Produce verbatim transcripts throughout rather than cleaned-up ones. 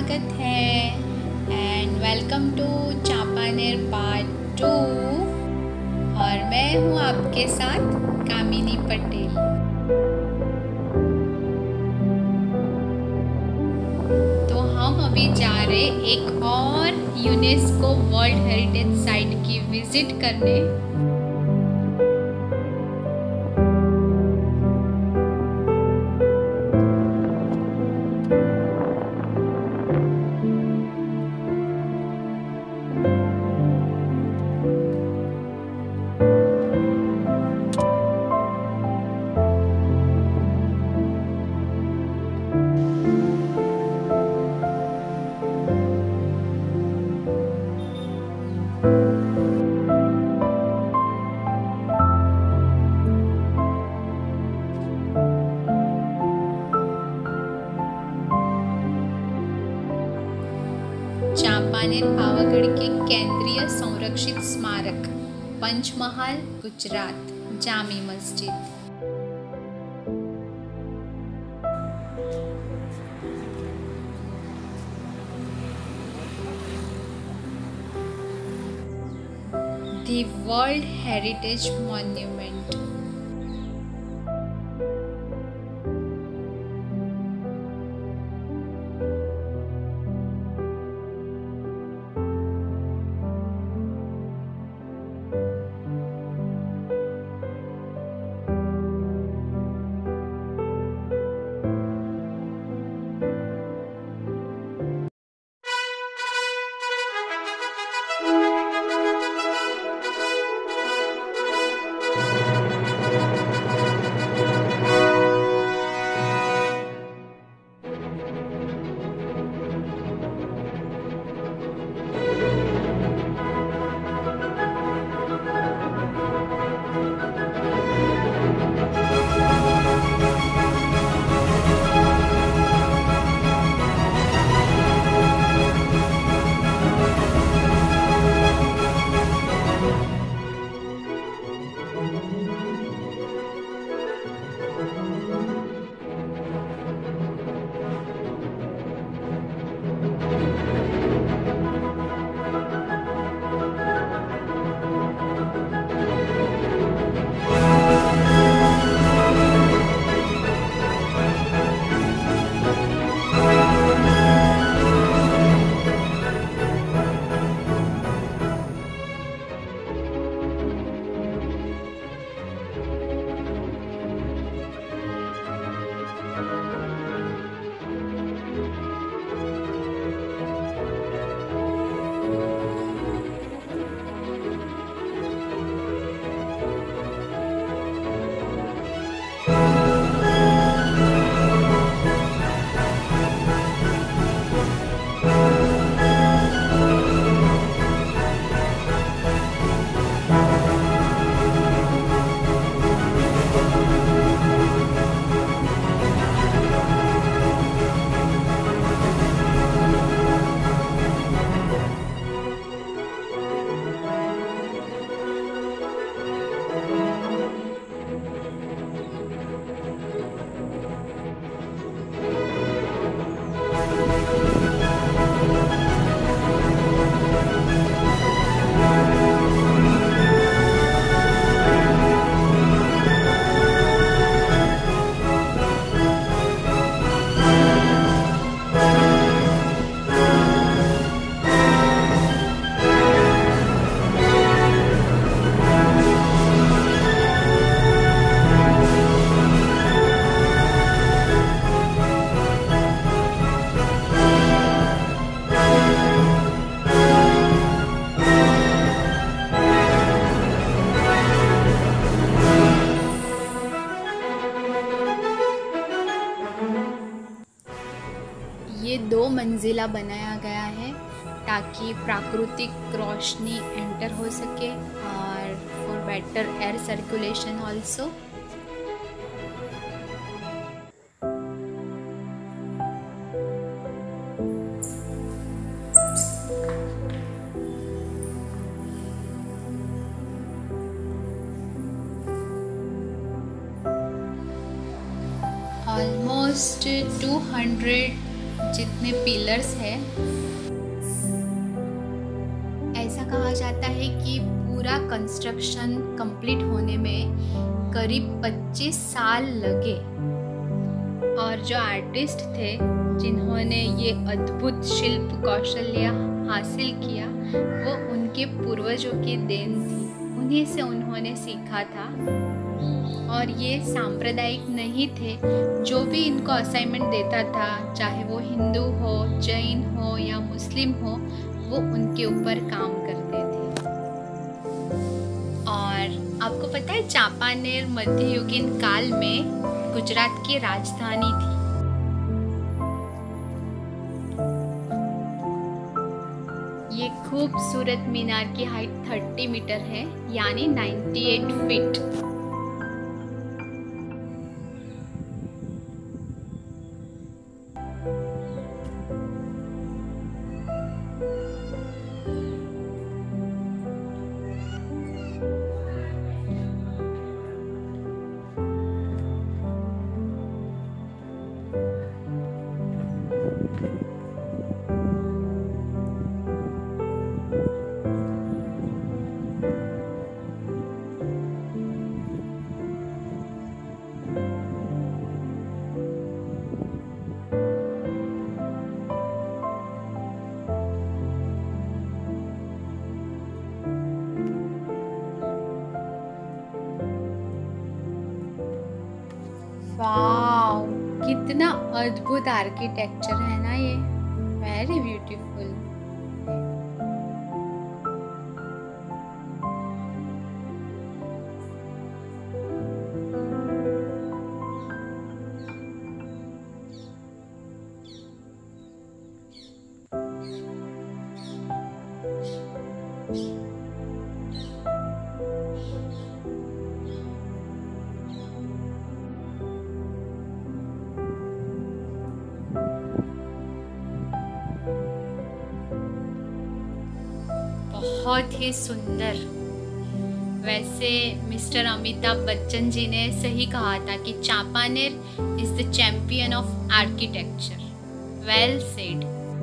स्वागत है and welcome to Champaner part two. और मैं हूँ आपके साथ कामिनी पटेल। तो हम अभी जा रहे एक और यूनेस्को वर्ल्ड हेरिटेज साइट की विजिट करने। चांपानेर पावागढ़ के केंद्रीय संरक्षित स्मारक पंचमहाल गुजरात जामी मस्जिद। The World Heritage Monument। ये दो मंजिला बनाया गया है ताकि प्राकृतिक रोशनी एंटर हो सके और for better air circulation also. Almost two hundred जितने पिलर्स हैं, ऐसा कहा जाता है कि पूरा कंस्ट्रक्शन कंप्लीट होने में करीब पच्चीस साल लगे। और जो आर्टिस्ट थे जिन्होंने ये अद्भुत शिल्प कौशल्य हासिल किया, वो उनके पूर्वजों की देन थी, उन्हीं से उन्होंने सीखा था। और ये सांप्रदायिक नहीं थे, जो भी इनको असाइनमेंट देता था, चाहे वो हिंदू हो, जैन हो या मुस्लिम हो, वो उनके ऊपर काम करते थे। और आपको पता है, चांपानेर मध्ययुगीन काल में गुजरात की राजधानी थी। ये खूबसूरत मीनार की हाइट तीस मीटर है, यानी अट्ठानवे फीट। वाव, कितना अद्भुत आर्किटेक्चर है ना ये, वेरी ब्यूटीफुल। बहुत ही सुंदर। वैसे मिस्टर अमिताभ बच्चन जी ने सही कहा था कि Champaner is the champion of architecture. Well said.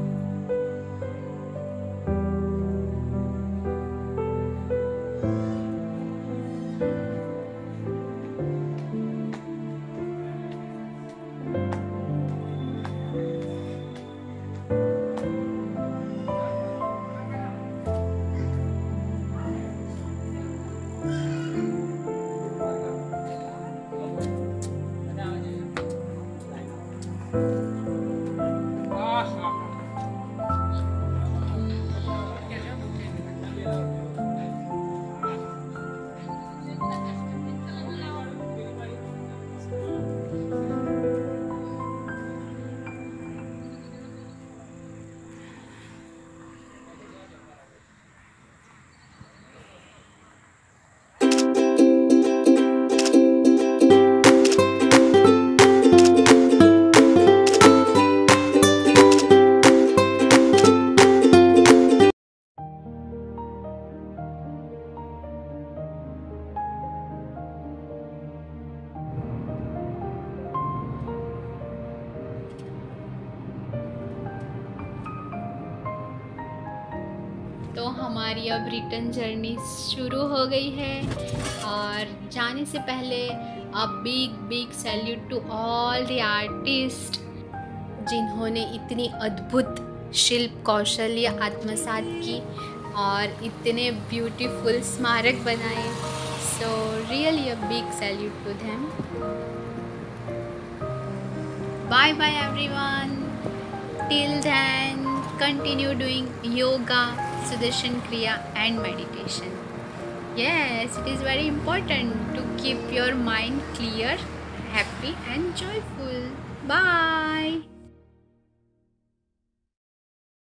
तो हमारी अब रिटर्न जर्नी शुरू हो गई है। और जाने से पहले a big big salute to all the artist जिन्होंने इतनी अद्भुत शिल्प कौशल्य आत्मसात की और इतने ब्यूटीफुल स्मारक बनाए। So really a big salute to them. Bye bye everyone. Till then continue doing yoga, Sudarshan Kriya and meditation. Yes, it is very important to keep your mind clear, happy and joyful. Bye.